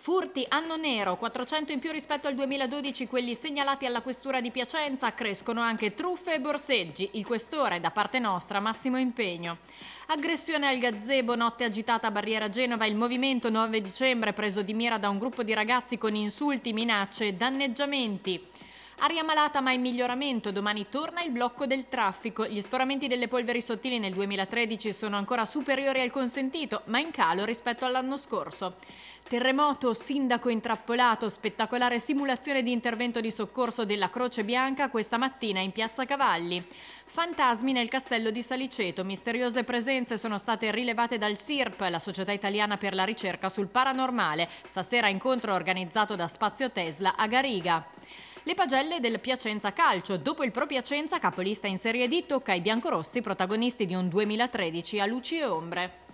Furti anno nero, 400 in più rispetto al 2012 quelli segnalati alla questura di Piacenza, crescono anche truffe e borseggi. Il questore, da parte nostra, massimo impegno. Aggressione al gazebo, notte agitata a Barriera Genova, il movimento 9 dicembre preso di mira da un gruppo di ragazzi con insulti, minacce e danneggiamenti. Aria malata ma in miglioramento, domani torna il blocco del traffico. Gli sforamenti delle polveri sottili nel 2013 sono ancora superiori al consentito, ma in calo rispetto all'anno scorso. Terremoto, sindaco intrappolato, spettacolare simulazione di intervento di soccorso della Croce Bianca questa mattina in Piazza Cavalli. Fantasmi nel castello di Saliceto, misteriose presenze sono state rilevate dal SIRP, la Società Italiana per la Ricerca sul Paranormale. Stasera incontro organizzato da Spazio Tesla a Gariga. Le pagelle del Piacenza Calcio. Dopo il Pro Piacenza, capolista in Serie D, tocca ai biancorossi, protagonisti di un 2013 a luci e ombre.